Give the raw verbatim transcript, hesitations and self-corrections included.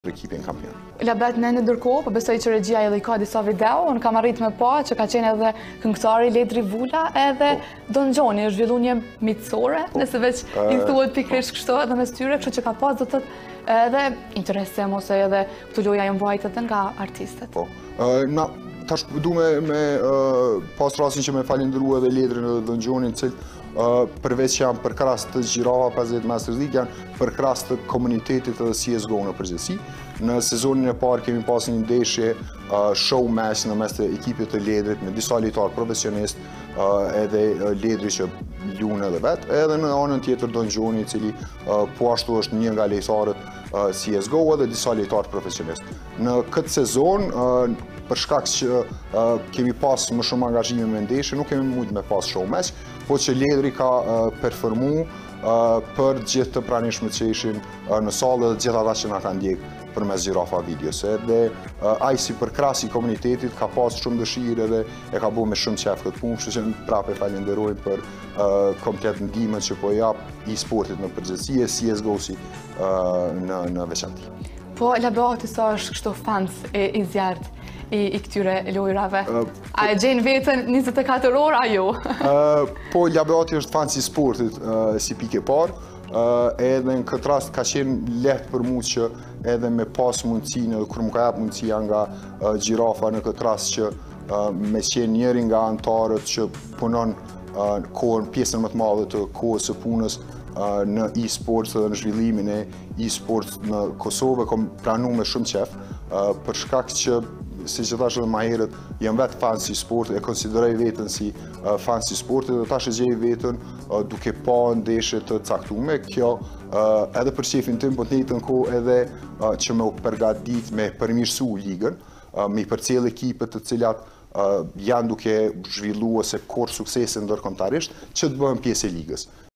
ekipin kampion. Labet në ndërkohë, po besoj që regjia edhe i ka disa video, unë kam arrit me pa që ka qenë edhe këngëtari Ledri Vula edhe Don Gjoni, është zhvillu një mitësore, nëse veç i thuhet pikërisht kështu edhe mes tyre, kështu që ka pas do të edhe interesem ose edhe këtu loja janë vajtet nga artistët. Po. Na tash du me, me pas rastin që me falenderu edhe Ledrin edhe Don Gjonin, cilë përveç që janë për krahas të Gjirava pesëdhjetë Masters League, janë për krahas të komunitetit edhe C S G O në përgjithësi. Në sezonin e parë kemi pas një ndeshje show match në mes të ekipit të Ledrit me disa lojtarë profesionist, edhe Ledri që luan edhe vet, edhe në anën tjetër Don Gjoni, i cili po ashtu është një nga lojtarët C S G O edhe disa lojtarë profesionist. Në këtë sezon, për shkak që kemi pas më shumë angazhime me ndeshje, nuk kemi mujt me pas show match, po që Ledri ka performu për gjithë të pranishme që ishin në salë dhe gjithë ata që nga kanë ndjekë për mes Gjirafa Videos. Edhe ai si për krahas i komunitetit ka pas shumë dëshirë edhe e ka bu me shumë qef këtë punë, kështu që prapë e falenderojmë për komplet ndihmën që po jap e-sportit në përgjithësi e C S G O si në, në veçanti. Po, Labati sa është kështu fans e, i zjarrt i, i këtyre lojrave? Uh, a e gjenë vetën njëzet e katër orë, a jo? uh, po, Labati është fans i sportit uh, si pike parë, uh, edhe në këtë rast ka qenë lehtë për mu që edhe me pas mundësinë, edhe kur më ka jap mundësia nga uh, Gjirafa në këtë rast që uh, me qenë njëri nga antarët që punon uh, kohën, pjesën më të madhe të kohës së punës uh, në e-sports dhe në zhvillimin e e-sports në Kosovë, kom pranu me shumë qef, uh, për shkak që si që tash edhe ma herët, jam vetë fans i sportit, e konsideroj vetën si uh, fans i sportit, dhe tash e gjej vetën uh, duke pa ndeshje të caktume. Kjo uh, edhe për shefin tim, po të njëjtën kohë edhe uh, që me u përgatit me përmirësu ligën, uh, me i përcjell ekipet të cilat uh, janë duke zhvillu ose korë suksese ndërkombëtarisht, që të bëhen pjesë e ligës.